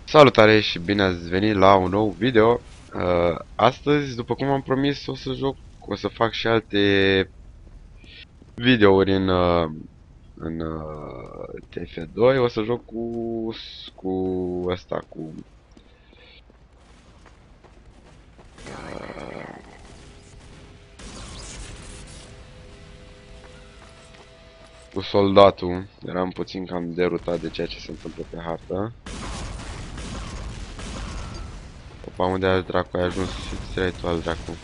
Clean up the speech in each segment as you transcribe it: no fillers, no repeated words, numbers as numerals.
Salutare și bine ați venit la un nou video. Astăzi, după cum am promis, o să fac și alte videouri în TF2. O să joc cu ăsta, cu soldatul. Eram puțin cam derutat de ceea ce se întâmplă pe hartă. Opa, unde al dracu ai ajuns? Și ți tu al dracu.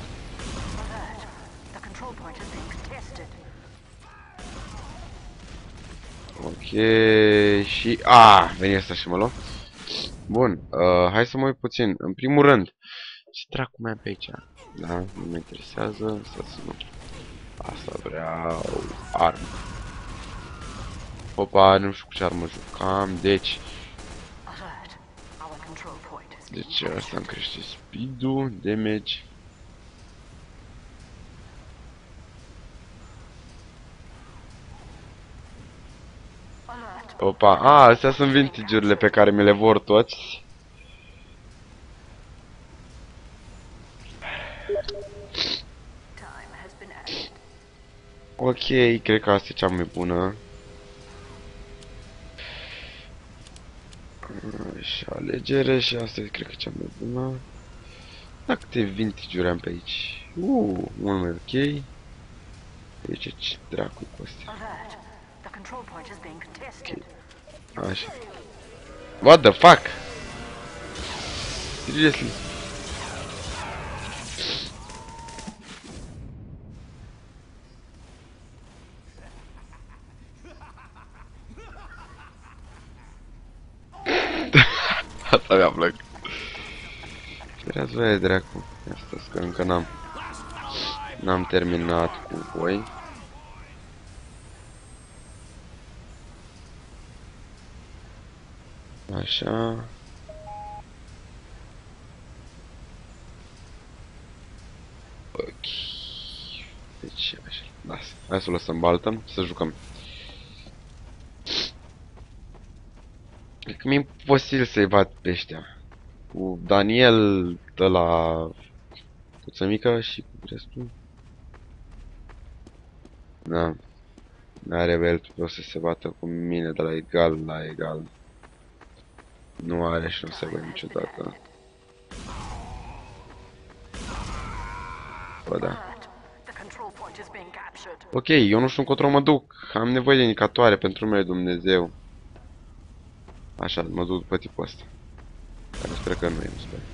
Ok, și... veni asta și mă luă. Bun, hai să mă uit puțin. În primul rând, ce dracu mai am pe aici? Da, nu mă interesează. Să nu. Asta vreau. Armă. Opa, nu știu cu ce armă jucam. Deci asta îmi crește speed-ul, damage. Opa, astea sunt vintage-urile pe care mi le vor toți. Ok, cred că asta e cea mai bună. Și alegere și asta cred că e cea mai bună. Da, câte vintage-uri am pe aici. Mult mai ok. Deci ce dracu cu astea. Ok, așa. What the fuck? Seriously? Asta mi-a plăcut. Sperați voi, dracu. Asta că încă n-am terminat cu voi. Așa. Ok. Deci, așa. Lasă. Hai să o lăsăm baltă, să jucăm. E că mi-e imposibil să-i bat pe ăștia. Cu Daniel de la puță mică și cu restul. Da. N-are el o să se bată cu mine de la egal la egal. Nu are și nu se vede niciodată. Bă, da. Ok, eu nu știu încotro mă duc. Am nevoie de indicatoare pentru numele Dumnezeu. Așa, mă duc după tipul ăsta. Care sper că nu e, nu sper.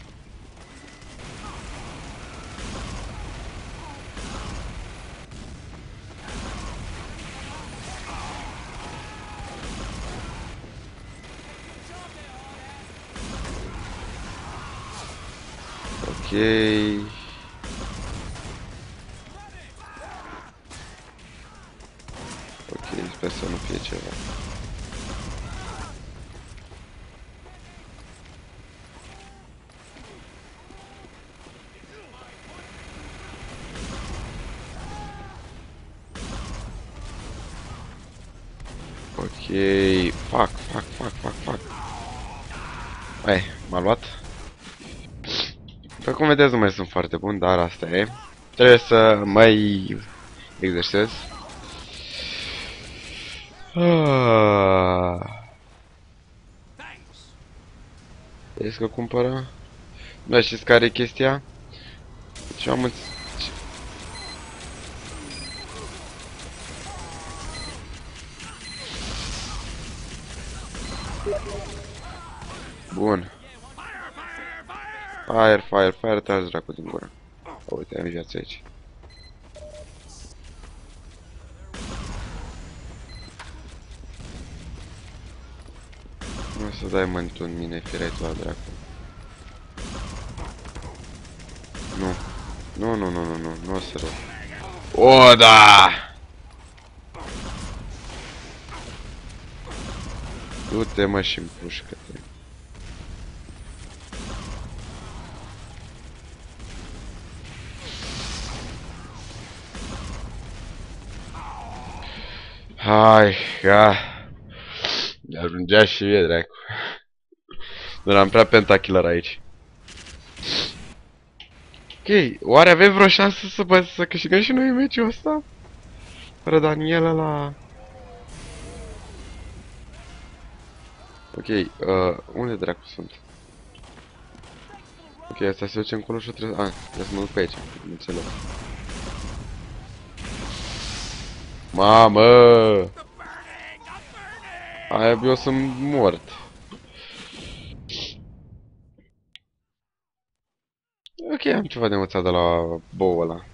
Ok. Ok, sper să nu fie ceva. Ok, fuck. Hai, m-a luat. Pe cum vedeți, nu mai sunt foarte bun, dar asta e. Trebuie să mai exersez. Vezi că cumpără? Da, știți care e chestia? Deci am Bun. Fire, tragi dracu din gură. Uite, am viață aici. Nu o să dai mântul în mine, firai tu al dracu. Nu o să rău. O, da! Du-te, mă, și împușcă-te. Hai, ga. Ajungea și e, dracu. Eram prea pentakiller aici. Ok, oare avem vreo șansă să câștigăm și noi meciul ăsta? Fără Daniela la... Ok, unde dracu sunt? Ok, asta se duce încolo și trebuie... trebuie să mă duc pe aici, nu înțeleg. Mamă! Aia eu sunt mort. Ok, am ceva de învățat de la bow ăla.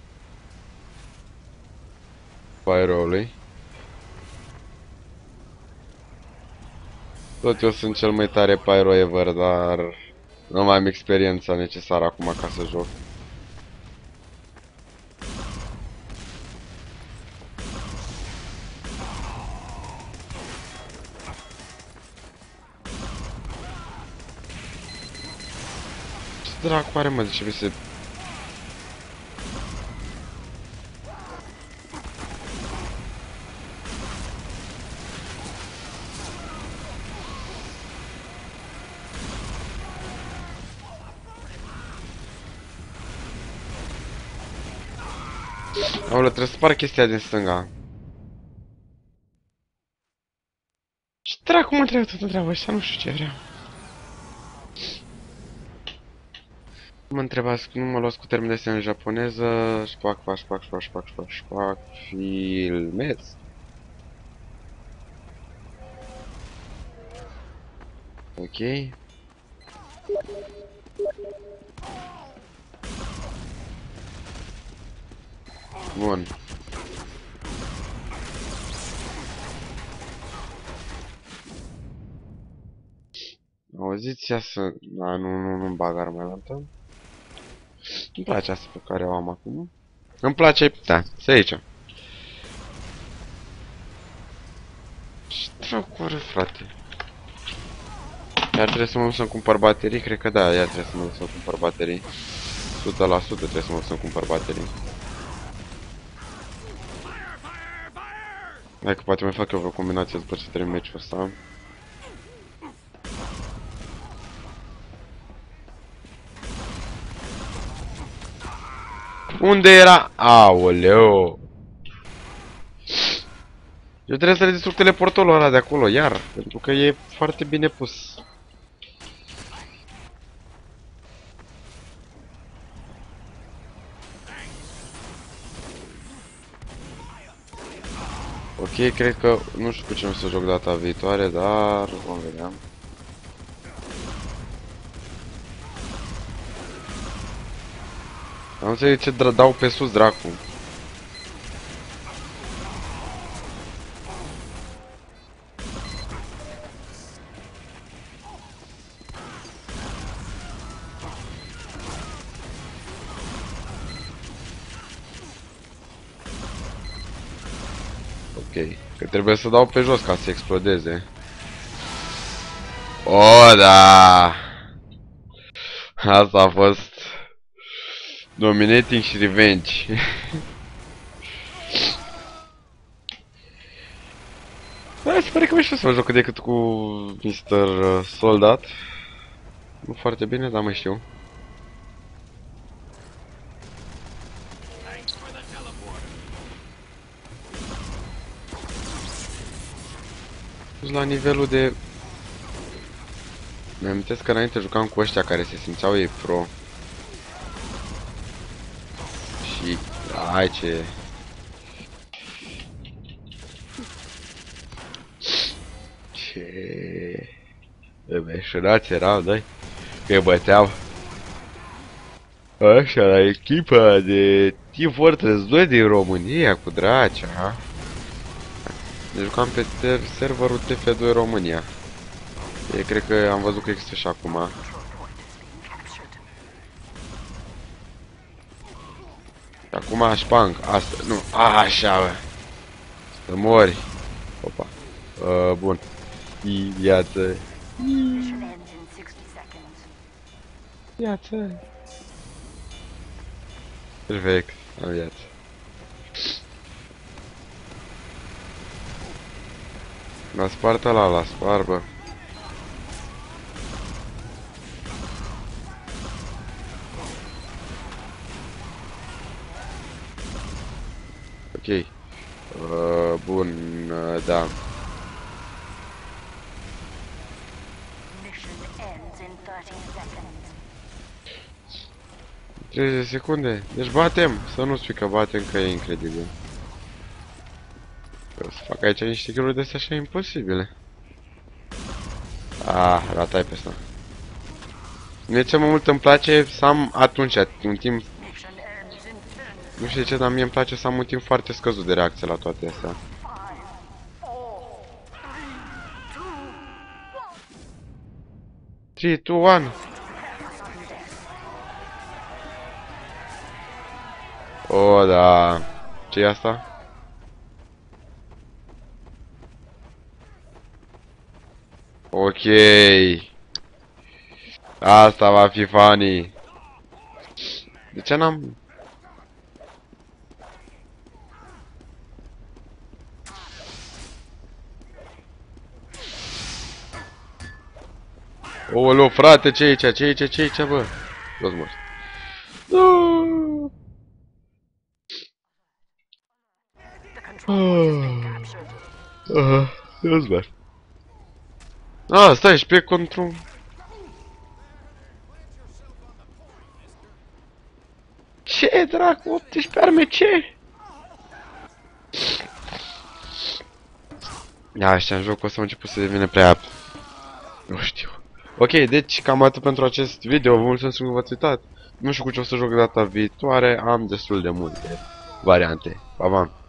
Pyro-ului. Tot eu sunt cel mai tare pyro ever, dar nu mai am experiența necesară acum ca să joc. Ce dracu are, mă, de ce se... Aoleu, trebuie să spar chestia din stânga. Ce dracu mă trebuie tot întreabă ăștia, nu știu ce vreau. Mă întrebați, nu mă luați cu termen de semn în japoneză. Șpac, șpac, șpac, șpac, șpac, șpac, șpac, filmez. Ok. Bun. Auziți, ia să... Da, nu-mi bag armamentă. Îmi place asta pe care o am acum. Îmi place... Da, să aici. Ce dracu are, frate? Iar trebuie să mă duc să-mi cumpăr baterii? Cred că da, iar trebuie să mă duc să-mi cumpăr baterii. 100% trebuie să mă duc să-mi cumpăr baterii. Hai că poate mai fac eu vreo combinație după ce termin meciul ăsta. Unde era? Aoleu! Eu trebuie să le distrug teleportorul ăla de acolo, iar. Pentru că e foarte bine pus. Ok, cred că... Nu știu cu ce o să joc data viitoare, dar... vom vedea. Am înțeles ce dau pe sus, dracu. Ok, că trebuie să dau pe jos ca să explodeze. O, da! Asta a fost... Dominating și Revenge. Da, se pare că mai știu să mă joc decât cu Mr. Soldat. Nu foarte bine, dar mai știu. La nivelul de... Mi-amintesc că înainte jucam cu ăștia care se simțeau ei pro. Și... Hai ce... Ce... Beșurați erau, dai? Că băteau. Așa, la echipa de Team Fortress 2 din România cu Dracea, ha? Ne jucam pe serverul TF2 România. Cred că am văzut că există și acum. Acum șpang, asta, nu, așa, bă. Să mori. Opa. Bun. Viață. Viață. Perfect, am viață. La spart ăla, la spar, bă. Ok. Bun, da. Mission ends in 30 seconds. 30 secunde. Deci batem. Să nu spui că batem, că e incredibil. Eu să fac aici niște kill-uri de astea așa imposibile. Ah, ratai pe asta. Mie ce mult îmi place să am atunci un timp. Mission ends in 10, Nu știu de ce, dar mie îmi place să am un timp foarte scăzut de reacție la toate astea. 5, 4, 3, 2, 1. 3, 2, 1. O, da. Ce e asta? Ok. Asta va fi funny. De ce n-am... Oleo, frate, ce e aici? Ce e aici? Ce e aici, bă? Toți morți. The control point has been captured. Eu sper. Ah, stai, și pe control. Ce, dracu? 18 arme, ce? Ia, ăștia în jocul ăsta au început să devină prea... Nu știu. Ok, deci cam atât pentru acest video. Vă mulțumesc că v-ați uitat. Nu știu cu ce o să joc data viitoare. Am destul de multe variante. Pa, pa!